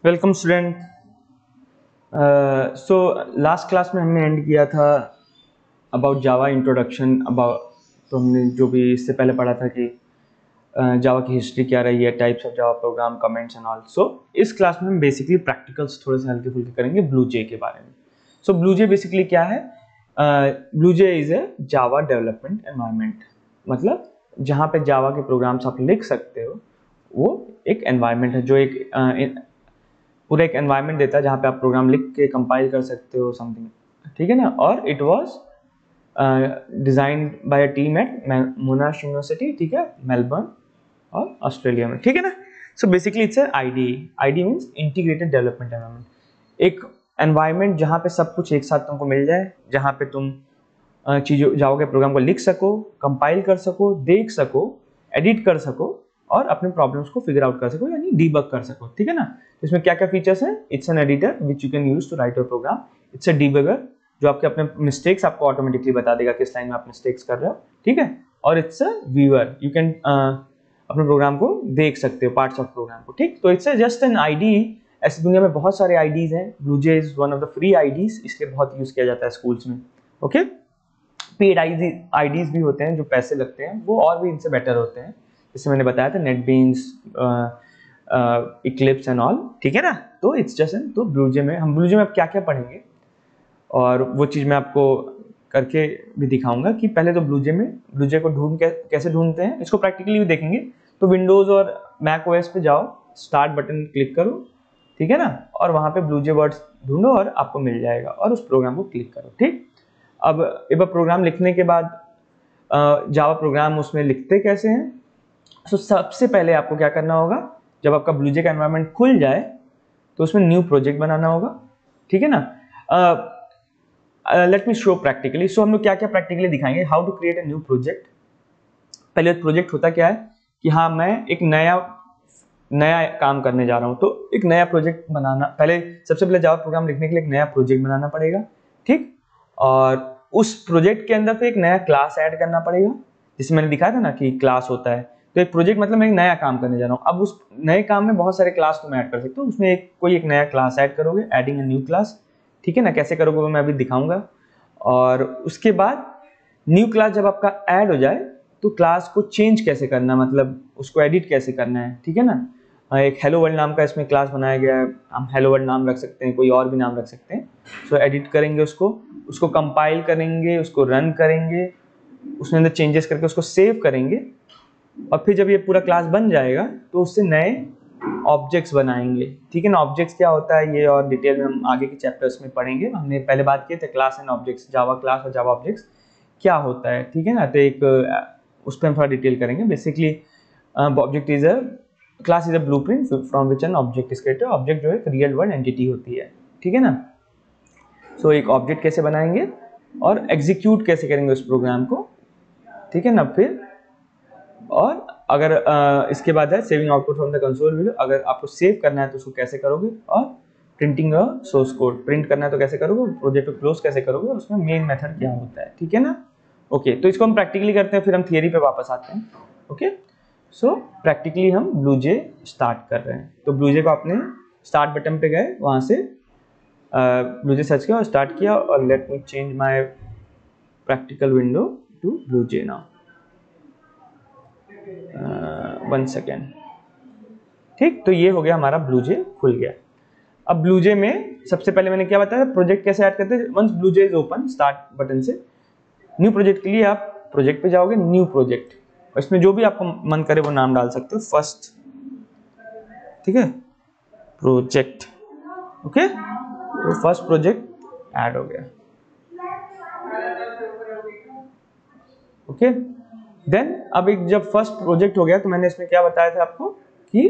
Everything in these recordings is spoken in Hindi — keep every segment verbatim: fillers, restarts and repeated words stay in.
Welcome student. So last class में हमने एंड किया था अबाउट जावा इंट्रोडक्शन अबाउट। तो हमने जो भी इससे पहले पढ़ा था कि जावा uh, की हिस्ट्री क्या रही है, types of Java program, comments and all. So इस क्लास में हम बेसिकली प्रैक्टिकल्स थोड़े से हल्के फुल्के करेंगे ब्लू जे के बारे में। सो ब्लू जे बेसिकली क्या है? BlueJ is a Java development environment, मतलब जहाँ पे जावा के प्रोग्राम्स आप लिख सकते हो वो एक एनवायरनमेंट है जो एक uh, पूरा एक एनवायरनमेंट देता है जहाँ पे आप प्रोग्राम लिख के कंपाइल कर सकते हो समथिंग, ठीक है ना। और it was designed by a team at Monash University, ठीक है, मेलबर्न और ऑस्ट्रेलिया में, ठीक है ना। So basically it's a IDE. IDE means integrated development environment, एक एनवायरनमेंट जहाँ पे सब कुछ एक साथ तुमको मिल जाए, जहाँ पे तुम uh, चीजों जाओ के प्रोग्राम को लिख सको, कंपाइल कर सको, देख सको, एडिट कर सको और अपने प्रॉब्लम्स को फिगर आउट कर सको, यानी डीबग कर सको, ठीक है ना। तो इसमें क्या क्या फीचर्स हैं? It's an editor which you can use to write your program. It's a debugger जो आपके अपने मिस्टेक्स आपको ऑटोमेटिकली बता देगा किस लाइन में आप मिस्टेक्स कर रहे हो, ठीक है। और it's a viewer, you can अपने प्रोग्राम को देख सकते हो, पार्ट्स ऑफ प्रोग्राम को, ठीक। तो इट्स जस्ट एन आईडी। ऐसी दुनिया में बहुत सारे आईडीज हैं, BlueJ is one of the free IDEs, इसलिए बहुत यूज किया जाता है स्कूल्स में, ओके। पेड आईडीज भी होते हैं जो पैसे लगते हैं, वो और भी इनसे बेटर होते हैं, जैसे मैंने बताया था नेटबीन्स, इक्लिप्स एंड ऑल, ठीक है ना। तो इट्स जस्ट एन तो ब्लू जे में हम ब्लू जे में अब क्या क्या पढ़ेंगे और वो चीज़ मैं आपको करके भी दिखाऊंगा कि पहले तो ब्लू जे में ब्लू जे को ढूंढ के कैसे ढूंढते हैं, इसको प्रैक्टिकली भी देखेंगे। तो विंडोज़ और मैक ओएस पे जाओ, स्टार्ट बटन क्लिक करो, ठीक है ना, और वहाँ पे ब्लू जे वर्ड्स ढूंढो और आपको मिल जाएगा और उस प्रोग्राम को क्लिक करो, ठीक। अब एक बार प्रोग्राम लिखने के बाद जावा प्रोग्राम उसमें लिखते कैसे हैं। सो so, सबसे पहले आपको क्या करना होगा, जब आपका ब्लू जे का एनवायरनमेंट खुल जाए तो उसमें न्यू प्रोजेक्ट बनाना होगा, ठीक है ना। Let me show practically. So हम लोग क्या क्या प्रैक्टिकली दिखाएंगे, how to create a new project. पहले प्रोजेक्ट होता क्या है कि हाँ मैं एक नया नया काम करने जा रहा हूँ, तो एक नया प्रोजेक्ट बनाना, पहले सबसे पहले जावा प्रोग्राम लिखने के लिए एक नया प्रोजेक्ट बनाना पड़ेगा, ठीक। और उस प्रोजेक्ट के अंदर फिर एक नया क्लास ऐड करना पड़ेगा, जिसमें मैंने दिखाया था ना कि क्लास होता है। तो एक प्रोजेक्ट मतलब मैं एक नया काम करने जा रहा हूँ, अब उस नए काम में बहुत सारे क्लास तुम ऐड कर सकते हो, उसमें एक कोई एक नया क्लास ऐड करोगे, एडिंग अ न्यू क्लास, ठीक है ना। कैसे करोगे वो मैं अभी दिखाऊंगा। और उसके बाद न्यू क्लास जब आपका ऐड हो जाए तो क्लास को चेंज कैसे करना, मतलब उसको एडिट कैसे करना है, ठीक है ना। एक हेलो वर्ल्ड नाम का इसमें क्लास बनाया गया है, हम हेलो वर्ल्ड नाम रख सकते हैं, कोई और भी नाम रख सकते हैं। सो एडिट करेंगे उसको, उसको कंपाइल करेंगे, उसको रन करेंगे, उसमें अंदर चेंजेस करके उसको सेव करेंगे, और फिर जब ये पूरा क्लास बन जाएगा तो उससे नए ऑब्जेक्ट्स बनाएंगे, ठीक है ना। ऑब्जेक्ट्स क्या होता है ये और डिटेल में हम आगे के चैप्टर्स में पढ़ेंगे। हमने पहले बात की थी class and objects, Java class और जावा ऑब्जेक्ट्स क्या होता है, ठीक है ना। तो एक उस पर हम थोड़ा डिटेल करेंगे। Basically object is a class is a blueprint from which an object is created. Object जो है एक रियल वर्ल्ड एंटिटी होती है, ठीक है ना। सो so, एक ऑब्जेक्ट कैसे बनाएंगे और एग्जीक्यूट कैसे करेंगे उस प्रोग्राम को, ठीक है ना। फिर और अगर आ, इसके बाद है saving output from the console window, अगर आपको सेव करना है तो उसको कैसे करोगे, और printing a source code, print करना है तो कैसे करोगे, प्रोजेक्ट को क्लोज कैसे करोगे, और उसमें मेन मेथड क्या होता है, ठीक है ना। ओके, तो इसको हम प्रैक्टिकली करते हैं, फिर हम थियरी पे वापस आते हैं। ओके, सो प्रैक्टिकली हम ब्लू जे स्टार्ट कर रहे हैं। तो ब्लू जे को आपने स्टार्ट बटन पे गए, वहां से ब्लू जे सर्च किया और स्टार्ट किया, और let me change my practical window to BlueJ now, one second, ठीक। तो ये हो गया हमारा ब्लू जे खुल गया। अब ब्लू जे में सबसे पहले मैंने क्या बताया, प्रोजेक्ट कैसे ऐड करते हैं। Once BlueJ is open, start button से न्यू प्रोजेक्ट के लिए आप प्रोजेक्ट पे जाओगे, न्यू प्रोजेक्ट, इसमें जो भी आपको मन करे वो नाम डाल सकते हो, फर्स्ट, ठीक है, प्रोजेक्ट, ओके। तो फर्स्ट प्रोजेक्ट ऐड हो गया, ओके। देन अब एक जब फर्स्ट प्रोजेक्ट हो गया तो मैंने इसमें क्या बताया था आपको कि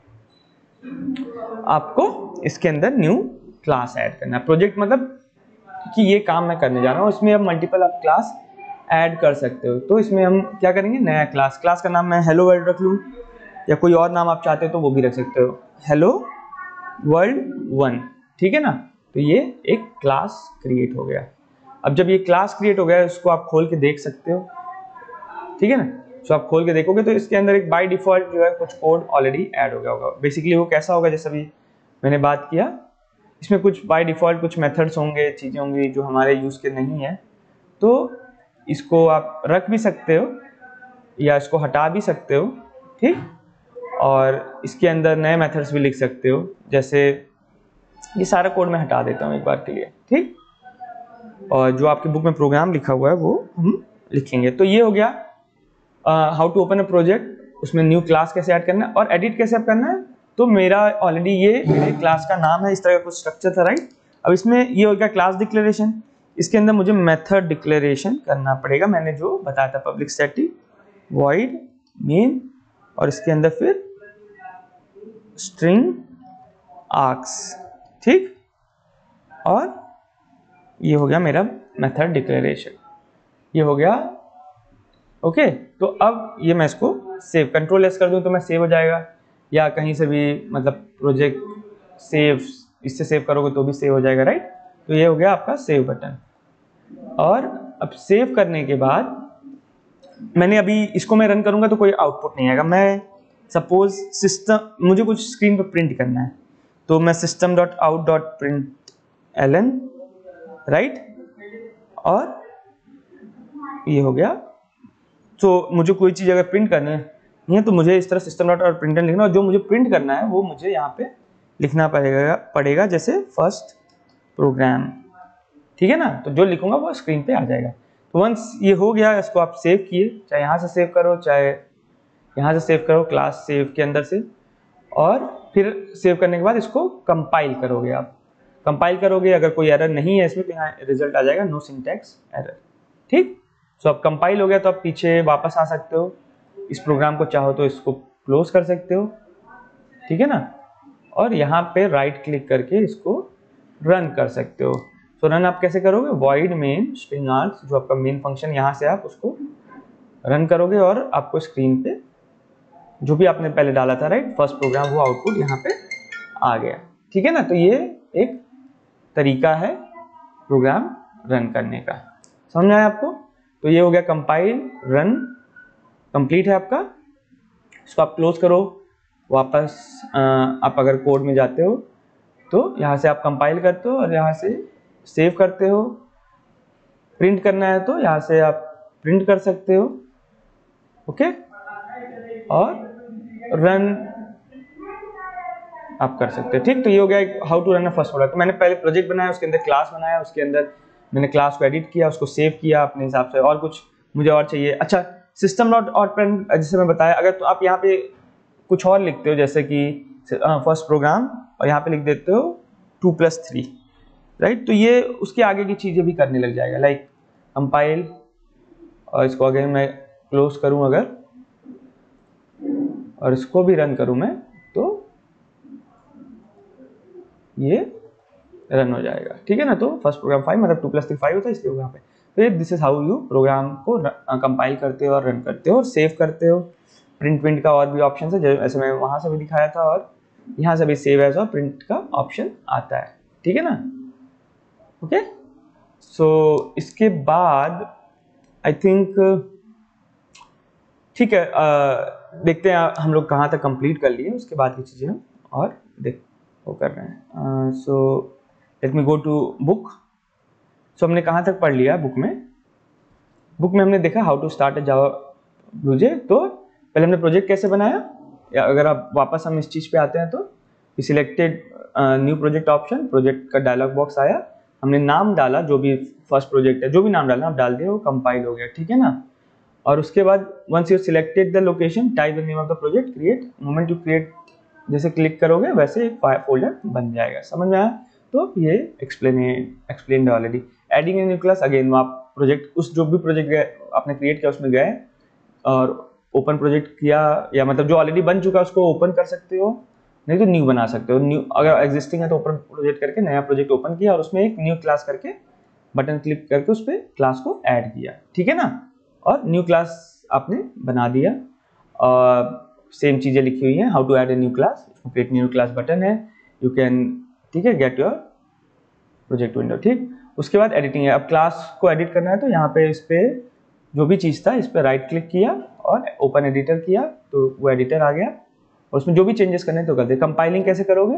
आपको इसके अंदर न्यू क्लास ऐड करना है। प्रोजेक्ट मतलब कि ये काम मैं करने जा रहा हूँ, इसमें अब मल्टीपल आप क्लास ऐड कर सकते हो। तो इसमें हम क्या करेंगे, नया क्लास, क्लास का नाम मैं हेलो वर्ल्ड रख लूँ, या कोई और नाम आप चाहते हो तो वो भी रख सकते हो, हेलो वर्ल्ड वन, ठीक है ना। तो ये एक क्लास क्रिएट हो गया। अब जब ये क्लास क्रिएट हो गया उसको आप खोल के देख सकते हो, ठीक है ना। सो आप खोल के देखोगे तो इसके अंदर एक बाय डिफॉल्ट जो है कुछ कोड ऑलरेडी ऐड हो गया होगा। बेसिकली वो कैसा होगा, जैसे अभी मैंने बात किया। इसमें कुछ बाय डिफ़ॉल्ट कुछ मेथड्स होंगे, चीज़ें होंगी जो हमारे यूज़ के नहीं है, तो इसको आप रख भी सकते हो या इसको हटा भी सकते हो, ठीक। और इसके अंदर नए मेथड्स भी लिख सकते हो, जैसे ये सारा कोड मैं हटा देता हूँ एक बार के लिए, ठीक। और जो आपकी बुक में प्रोग्राम लिखा हुआ है वो हम लिखेंगे। तो ये हो गया how to open a project, उसमें न्यू क्लास कैसे ऐड करना है और एडिट कैसे करना है। तो मेरा ऑलरेडी ये मेरे क्लास का नाम है, इस तरह का कुछ स्ट्रक्चर था, राइट। अब इसमें ये हो गया क्लास डिक्लेरेशन, इसके अंदर मुझे मेथड डिक्लेरेशन करना पड़ेगा। मैंने जो बताया था पब्लिक स्टैटिक वॉइड मेन और इसके अंदर फिर स्ट्रिंग आर्क्स, ठीक। और ये हो गया मेरा मेथड डिक्लेरेशन, ये हो गया ओके। तो अब ये मैं इसको सेव कंट्रोल एस कर दूं तो मैं सेव हो जाएगा, या कहीं से भी मतलब प्रोजेक्ट सेव इससे सेव करोगे तो भी सेव हो जाएगा, राइट। तो ये हो गया आपका सेव बटन। और अब सेव करने के बाद मैंने अभी इसको मैं रन करूंगा तो कोई आउटपुट नहीं आएगा। मैं सपोज सिस्टम मुझे कुछ स्क्रीन पर प्रिंट करना है, तो मैं system dot out dot print L N, right. और ये हो गया। तो मुझे कोई चीज़ अगर प्रिंट करनी है तो मुझे इस तरह सिस्टम डॉट आउट प्रिंट लिखना, और जो मुझे प्रिंट करना है वो मुझे यहाँ पे लिखना पड़ेगा पड़ेगा जैसे फर्स्ट प्रोग्राम, ठीक है ना। तो जो लिखूंगा वो स्क्रीन पे आ जाएगा। तो वंस ये हो गया, इसको आप सेव किए, चाहे यहाँ से सेव करो चाहे यहाँ से सेव करो क्लास सेव के अंदर से, और फिर सेव करने के बाद इसको कंपाइल करोगे। आप कंपाइल करोगे, अगर कोई एरर नहीं है इसमें तो यहाँ रिजल्ट आ जाएगा नो सिंटैक्स एरर, ठीक। सो अब कंपाइल हो गया तो आप पीछे वापस आ सकते हो, इस प्रोग्राम को चाहो तो इसको क्लोज कर सकते हो, ठीक है ना। और यहाँ पे राइट क्लिक करके इसको रन कर सकते हो। सो रन आप कैसे करोगे, वॉइड मेन स्ट्रिंग आर्क्स, जो आपका मेन फंक्शन, यहाँ से आप उसको रन करोगे और आपको स्क्रीन पे जो भी आपने पहले डाला था, राइट, फर्स्ट प्रोग्राम, वो आउटपुट यहाँ पे आ गया, ठीक है ना। तो ये एक तरीका है प्रोग्राम रन करने का, समझ आया आपको। तो ये हो गया कंपाइल रन कंप्लीट है आपका। इसको आप क्लोज करो, वापस आ, आप अगर कोड में जाते हो तो यहाँ से आप कंपाइल करते हो और यहाँ से सेव करते हो। प्रिंट करना है तो यहाँ से आप प्रिंट कर सकते हो, ओके। और रन आप कर सकते हो, ठीक। तो ये हो गया how to run a first product. तो मैंने पहले प्रोजेक्ट बनाया, उसके अंदर क्लास बनाया, उसके अंदर मैंने क्लास को एडिट किया, उसको सेव किया अपने हिसाब से, और कुछ मुझे और चाहिए। अच्छा, सिस्टम डॉट आउट प्रिंट जैसे मैं बताया, अगर तो आप यहाँ पे कुछ और लिखते हो जैसे कि फर्स्ट प्रोग्राम और यहाँ पे लिख देते हो टू प्लस थ्री, राइट। तो ये उसके आगे की चीज़ें भी करने लग जाएगा, लाइक कंपाइल, और इसको अगर मैं क्लोज करूँ अगर और इसको भी रन करूँ मैं तो ये रन हो जाएगा, ठीक है ना। तो फर्स्ट प्रोग्राम फाइव मतलब टू प्लस थ्री फाइव होता है, इसलिए यहाँ पे। तो ये this is how you program को कंपाइल करते हो और रन करते हो और सेव करते हो। प्रिंट प्रिंट का और भी ऑप्शन है, जैसे मैं वहाँ से भी दिखाया था, और यहाँ से भी सेव एज और प्रिंट का ऑप्शन आता है, ठीक है ना। ओके, सो इसके बाद आई थिंक ठीक है, uh, देखते हैं हम लोग कहाँ तक कंप्लीट कर लिए, उसके बाद की चीज़ें हम और देख वो कर रहे हैं। So let me go to book. So हमने कहाँ तक पढ़ लिया बुक में। बुक में हमने देखा how to start a Java project. तो पहले हमने प्रोजेक्ट कैसे बनाया, या अगर आप वापस हम इस चीज़ पे आते हैं तो selected new project option, project का डायलॉग बॉक्स आया, हमने नाम डाला, जो भी फर्स्ट प्रोजेक्ट है जो भी नाम डालना आप डाल दिए, वो कंपाइल हो गया, ठीक है ना। और उसके बाद once you selected the location, type the name of the project, create, moment you create जैसे क्लिक करोगे वैसे एक फोल्डर बन जाएगा, समझ में आया। तो ये explain explain already. Adding a new class, again आप प्रोजेक्ट उस जो भी प्रोजेक्ट गए आपने क्रिएट किया उसमें गए और ओपन प्रोजेक्ट किया, या मतलब जो ऑलरेडी बन चुका है उसको ओपन कर सकते हो, नहीं तो न्यू बना सकते हो। न्यू अगर एग्जिस्टिंग है तो ओपन प्रोजेक्ट करके नया प्रोजेक्ट ओपन किया और उसमें एक न्यू क्लास करके बटन क्लिक करके उस पर क्लास को ऐड किया, ठीक है ना। और न्यू क्लास आपने बना दिया, और सेम चीज़ें लिखी हुई हैं, how to add a new class, create new class button है, यू कैन, ठीक है, गेट योर प्रोजेक्ट विंडो, ठीक। उसके बाद एडिटिंग है। अब क्लास को एडिट करना है तो यहाँ पे इस पर जो भी चीज़ था इस पर राइट क्लिक किया और ओपन एडिटर किया तो वो एडिटर आ गया, और उसमें जो भी चेंजेस करने तो कर दे। कंपाइलिंग कैसे करोगे,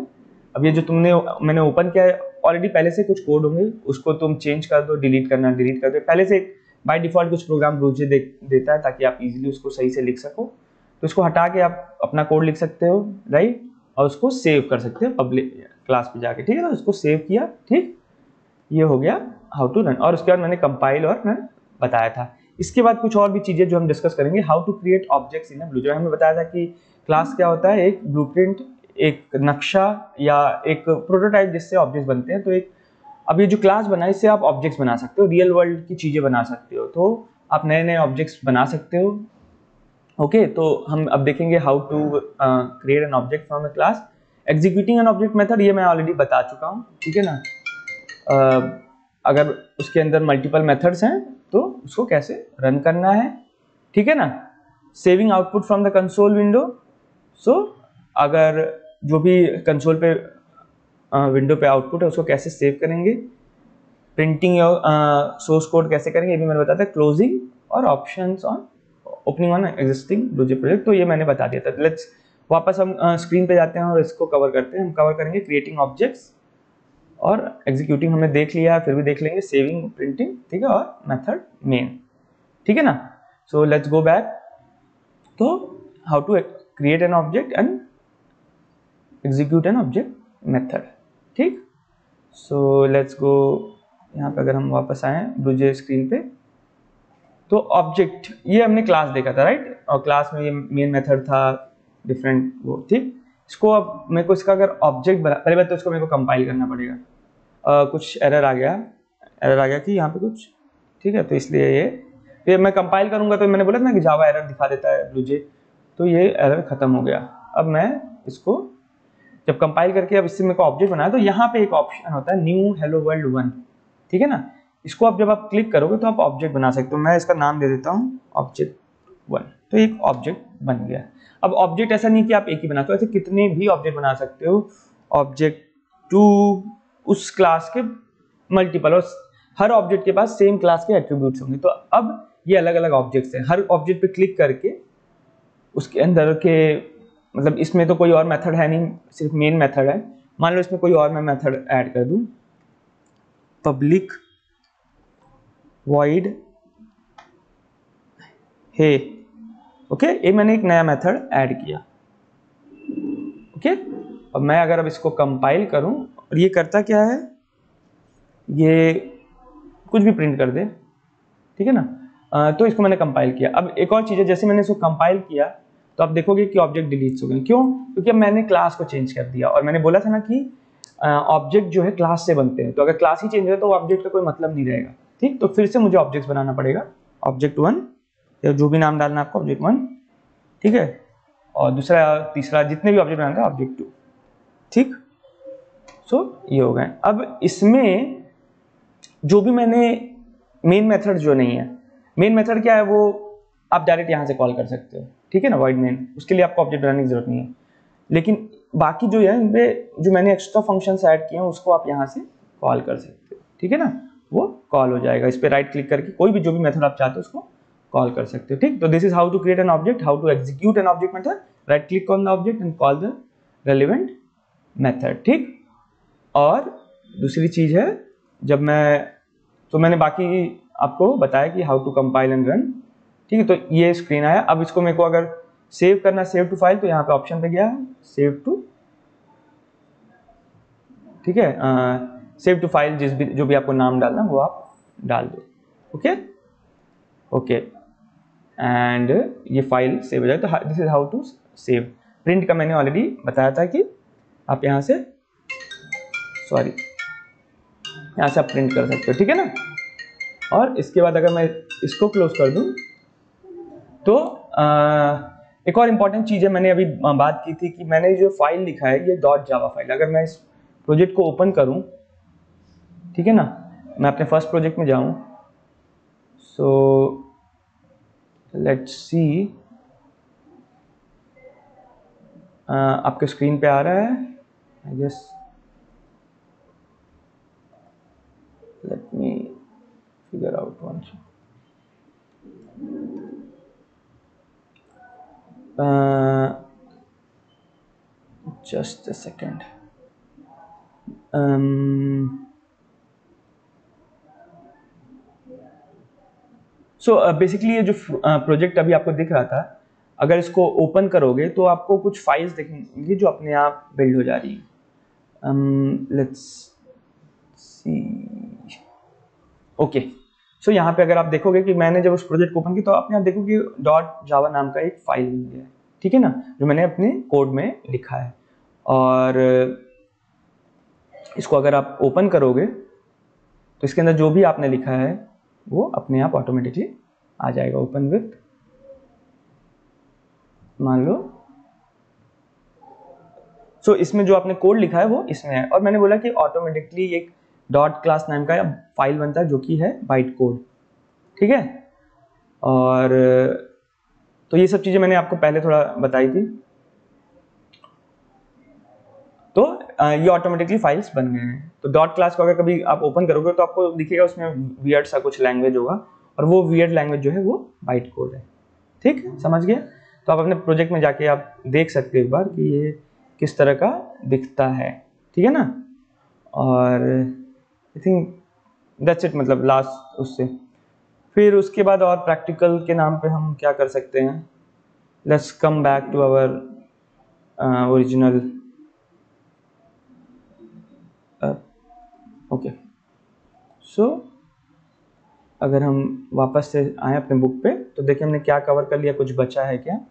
अब ये जो तुमने मैंने ओपन किया है ऑलरेडी पहले से कुछ कोड होंगे, उसको तुम चेंज कर दो, डिलीट करना डिलीट कर दो। पहले से बाय डिफॉल्ट कुछ प्रोग्राम ब्रूजे दे, देता है ताकि आप इजीली उसको सही से लिख सको। तो इसको हटा के आप अपना कोड लिख सकते हो, राइट, और उसको सेव कर सकते हो पब्लिक क्लास पे जाके, ठीक है ना। उसको सेव किया, ठीक, ये हो गया हाउ टू रन। और उसके बाद मैंने कंपाइल और रन बताया था। इसके बाद कुछ और भी चीजें जो हम डिस्कस करेंगे, how to create objects in BlueJ. हमने बताया था कि क्लास क्या होता है, एक ब्लूप्रिंट, एक नक्शा या एक प्रोटोटाइप जिससे ऑब्जेक्ट्स बनते हैं। तो एक अब ये जो क्लास बना है इससे आप ऑब्जेक्ट्स बना सकते हो, रियल वर्ल्ड की चीजें बना सकते हो, तो आप नए नए ऑब्जेक्ट्स बना सकते हो। ओके okay, तो हम अब देखेंगे how to create an object from a class. Executing an object method ये मैं ऑलरेडी बता चुका हूँ, ठीक है ना। uh, अगर उसके अंदर मल्टीपल मेथड्स हैं तो उसको कैसे रन करना है, ठीक है ना। Saving output from the console window, so अगर जो भी कंसोल पे विंडो uh, पे आउटपुट है उसको कैसे सेव करेंगे। प्रिंटिंग सोर्स कोड कैसे करेंगे ये भी मैंने बताया था। क्लोजिंग और options on opening on existing BlueJ project, तो ये मैंने बता दिया था। लेट्स वापस हम स्क्रीन uh, पे जाते हैं और इसको कवर करते हैं। हम कवर करेंगे क्रिएटिंग ऑब्जेक्ट्स और एग्जीक्यूटिंग हमने देख लिया है, फिर भी देख लेंगे सेविंग, प्रिंटिंग, ठीक है, और मेथड मेन, ठीक है ना। So let's go back. तो how to create an object and execute an object method, ठीक। सो लेट्स गो, यहाँ पे अगर हम वापस आए ब्लूजे स्क्रीन पे, तो ऑब्जेक्ट ये हमने क्लास देखा था, राइट, और क्लास में ये मेन मेथड था डिफरेंट वो, ठीक। इसको अब मेरे को इसका अगर ऑब्जेक्ट बना, पहले बात तो इसको मेरे को कंपाइल करना पड़ेगा। uh, कुछ एरर आ गया एरर आ गया कि यहाँ पे कुछ, ठीक है, तो इसलिए ये फिर मैं कंपाइल करूंगा तो मैंने बोला ना कि जावा एरर दिखा देता है ब्लूजे, तो ये एरर खत्म हो गया। अब मैं इसको जब कंपाइल करके अब इससे मेरे को ऑब्जेक्ट बनाया, तो यहाँ पे एक ऑप्शन होता है न्यू हेलो वर्ल्ड वन, ठीक है ना। इसको आप जब आप क्लिक करोगे तो आप ऑब्जेक्ट बना सकते हो। मैं इसका नाम दे देता हूँ ऑब्जेक्ट वन, तो एक ऑब्जेक्ट बन गया। अब ऑब्जेक्ट ऐसा नहीं कि आप एक ही बनाते हो, ऐसे कितने भी ऑब्जेक्ट बना सकते हो। ऑब्जेक्ट टू उस क्लास के मल्टीपल, और हर ऑब्जेक्ट के पास सेम क्लास के एट्रीब्यूट्स होंगे। तो अब ये अलग अलग ऑब्जेक्ट्स हैं, हर ऑब्जेक्ट पे क्लिक करके उसके अंदर के, मतलब इसमें तो कोई और मेथड है नहीं, सिर्फ मेन मेथड है। मान लो इसमें कोई और मैं मेथड ऐड कर दूं, पब्लिक वॉइड हे, ओके, ये मैंने एक नया मेथड ऐड किया, ओके। अब मैं अगर अब इसको कंपाइल करूं, और ये करता क्या है, ये कुछ भी प्रिंट कर दे, ठीक है ना। आ, तो इसको मैंने कंपाइल किया। अब एक और चीज़ है, जैसे मैंने इसको कंपाइल किया तो आप देखोगे कि ऑब्जेक्ट डिलीट हो गए। क्यों? क्योंकि अब मैंने क्लास को चेंज कर दिया, और मैंने बोला था ना कि ऑब्जेक्ट जो है क्लास से बनते हैं, तो अगर क्लास ही चेंज हो तो ऑब्जेक्ट का कोई मतलब नहीं रहेगा, ठीक। तो फिर से मुझे ऑब्जेक्ट बनाना पड़ेगा, ऑब्जेक्ट वन, या जो भी नाम डालना आपको, ऑब्जेक्ट वन, ठीक है, और दूसरा तीसरा जितने भी ऑब्जेक्ट बनाना है ऑब्जेक्ट टू, ठीक। सो ये हो गए। अब इसमें जो भी मैंने मेन मेथड जो नहीं है, मेन मेथड क्या है वो आप डायरेक्ट यहाँ से कॉल कर सकते हो, ठीक है ना, वॉइड मेन, उसके लिए आपको ऑब्जेक्ट बनाने की जरूरत नहीं है। लेकिन बाकी जो है इनपे जो मैंने एक्स्ट्रा फंक्शंस ऐड किए हैं उसको आप यहाँ से कॉल कर सकते हो, ठीक है ना, वो कॉल हो जाएगा। इस पर राइट क्लिक करके कोई भी जो भी मेथड आप चाहते हो उसको कॉल कर सकते हो, ठीक। तो this is how to create an object, how to execute an object method. Right click on the object and call the relevant method, ठीक। और दूसरी चीज है, जब मैं तो मैंने बाकी आपको बताया कि how to compile and run, ठीक है। तो ये स्क्रीन आया। अब इसको मेरे को अगर सेव करना, सेव टू फाइल, तो यहाँ पे ऑप्शन पे गया सेव टू, ठीक है, सेव टू फाइल, जिस भी जो भी आपको नाम डालना वो आप डाल दो, ओके ओके, एंड ये फाइल सेव हो जाए। तो this is how to save. Print का मैंने ऑलरेडी बताया था कि आप यहाँ से, सॉरी, यहाँ से आप प्रिंट कर सकते हो, ठीक है ना। और इसके बाद अगर मैं इसको क्लोज कर दूं, तो आ, एक और इम्पॉर्टेंट चीज़ है, मैंने अभी बात की थी कि मैंने जो फाइल लिखा है ये डॉट जावा फाइल। अगर मैं इस प्रोजेक्ट को ओपन करूं, ठीक है ना, मैं अपने फर्स्ट प्रोजेक्ट में जाऊं, सो लेट्स सी, आपके स्क्रीन पे आ रहा है, I guess, let me figure out one, just a second. So basically ये जो प्रोजेक्ट uh, अभी आपको दिख रहा था, अगर इसको ओपन करोगे तो आपको कुछ फाइल्स दिखेंगी जो अपने आप बिल्ड हो जा रही हैं। Let's see, okay. सो यहाँ पे अगर आप देखोगे कि मैंने जब उस प्रोजेक्ट को ओपन किया तो अपने आप देखोगे डॉट जावा नाम का एक फाइल बन गया है, ठीक है ना, जो मैंने अपने कोड में लिखा है। और इसको अगर आप ओपन करोगे तो इसके अंदर जो भी आपने लिखा है वो अपने आप ऑटोमेटिकली आ जाएगा। ओपन विथ, मान लो, सो so, इसमें जो आपने कोड लिखा है वो इसमें है। और मैंने बोला कि ऑटोमेटिकली एक डॉट क्लास नाम का फाइल बनता है जो कि है बाइट कोड, ठीक है। और तो ये सब चीजें मैंने आपको पहले थोड़ा बताई थी। तो ये ऑटोमेटिकली फाइल्स बन गए हैं। तो डॉट क्लास को अगर कभी आप ओपन करोगे तो आपको दिखेगा उसमें वियर्ड सा कुछ लैंग्वेज होगा, और वो वियर्ड लैंग्वेज जो है वो बाइट कोड है, ठीक है, समझ गए। तो आप अपने प्रोजेक्ट में जाके आप देख सकते हो एक बार कि ये किस तरह का दिखता है, ठीक है ना। और आई थिंक दैट्स इट, मतलब लास्ट उससे फिर उसके बाद और प्रैक्टिकल के नाम पे हम क्या कर सकते हैं। Let's come back to our original. Okay, so अगर हम वापस से आए अपने बुक पे तो देखिए हमने क्या कवर कर लिया, कुछ बचा है क्या।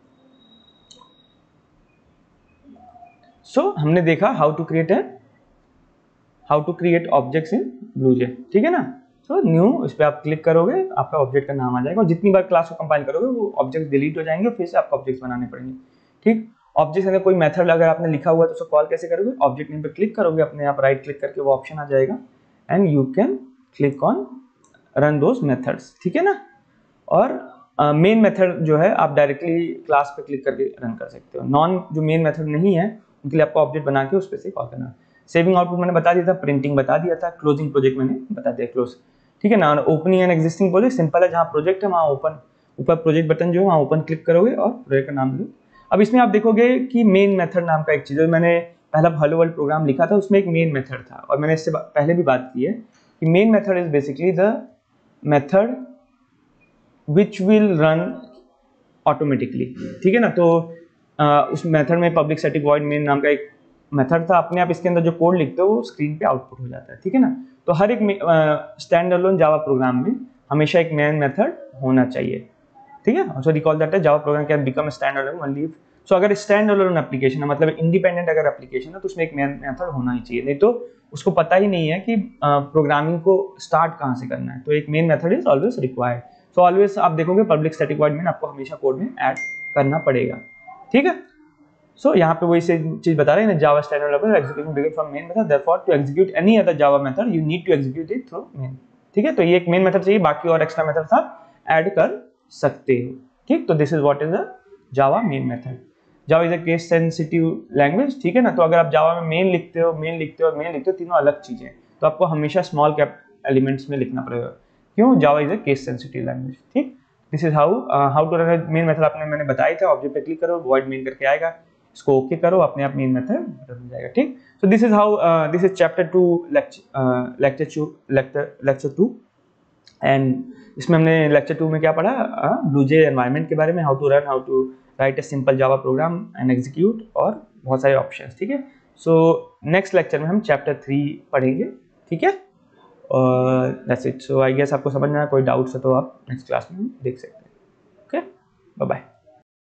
सो so, हमने देखा how to create a how to create objects in BlueJ, ठीक है ना। सो न्यू, इस पर आप क्लिक करोगे आपका ऑब्जेक्ट का नाम आ जाएगा, और जितनी बार क्लास को कंपाइल करोगे वो ऑब्जेक्ट डिलीट हो जाएंगे, फिर से आपको ऑब्जेक्ट्स बनाने पड़ेंगे, ठीक। ऑब्जेक्ट अंदर कोई मेथड अगर आपने लिखा हुआ है तो उसको कॉल कैसे करोगे, ऑब्जेक्ट नेम पे क्लिक करोगे, अपने आप राइट क्लिक करके वो ऑप्शन आ जाएगा and you can click on run those methods, ठीक है ना। और मेन uh, मेथड जो है आप डायरेक्टली क्लास पे क्लिक करके रन कर सकते हो। नॉन जो मेन मेथड नहीं है उनके लिए आपको ऑब्जेक्ट बना के उस पर से कॉल करना। सेविंग आउटपुट मैंने बता दिया था, प्रिंटिंग बता दिया था, क्लोजिंग प्रोजेक्ट मैंने बता दिया, क्लोज, ठीक है ना। Opening and existing project simple है, जहाँ प्रोजेक्ट है वहाँ ओपन, ऊपर प्रोजेक्ट बटन जो है वहाँ ओपन क्लिक करोगे और प्रोजेक्ट का नाम लो। अब इसमें आप देखोगे कि मेन मेथड नाम का एक चीज़, मैंने पहला हेलो वर्ल्ड प्रोग्राम लिखा था उसमें एक मेन मेथड था, और मैंने इससे पहले भी बात की है कि main method is basically the method which will run automatically, ठीक है ना। तो आ, उस मेथड में पब्लिक स्टैटिक वॉइड मेन नाम का एक मेथड था, अपने आप इसके अंदर जो कोड लिखते हो वो स्क्रीन पे आउटपुट हो जाता है, ठीक है ना। तो हर एक स्टैंड अलोन जावा प्रोग्राम में हमेशा एक मेन मेथड होना चाहिए, ठीक है। So recall that Java program can become stand alone only if, so अगर स्टैंड अलोन एप्लीकेशन है, मतलब इंडिपेंडेंट अगर एप्लीकेशन है तो उसमें एक मेन मेथड होना ही चाहिए, नहीं तो उसको पता ही नहीं है कि प्रोग्रामिंग को स्टार्ट कहाँ से करना है। तो एक main method is always required. So always आप देखोगे पब्लिक स्टैटिक वॉइड मेन आपको हमेशा कोड में ऐड करना पड़ेगा, ठीक है। सो so, यहाँ पे वही से चीज बता रहे हैं, Java standard level execution begin from main method, therefore to execute any other Java method you need to execute it through main, ठीक है। तो ये एक मेन मेथड चाहिए, बाकी और एक्स्ट्रा मेथड्स आप ऐड कर सकते हो, ठीक। तो this is what is a Java main method. Java is a case sensitive language, ठीक है ना। तो अगर आप जावा में मेन लिखते हो मेन लिखते हो मेन लिखते हो तीनों अलग चीजें, तो आपको हमेशा स्मॉल कैप एलिमेंट्स में लिखना पड़ेगा, क्यों, Java is a case sensitive language, ठीक। This is how how to run main method आपने मैंने बताया था, ऑब्जेक्ट पे क्लिक करो वॉइड मेन करके आएगा, इसको ओके okay करो, अपने आप मेन मेथड बन जाएगा, ठीक। So this is how this is chapter two lecture two lecture lecture two and इसमें हमने लेक्चर टू में क्या पढ़ा, ब्लूजे एनवायरनमेंट के बारे में, how to run, how to write a simple Java program and execute, और बहुत सारे ऑप्शंस, ठीक है। सो नेक्स्ट लेक्चर में हम चैप्टर थ्री पढ़ेंगे, ठीक है। और that's it. So I guess आपको समझ में आया, कोई डाउट्स है तो आप नेक्स्ट क्लास में देख सकते हैं, ओके, बाय बाय।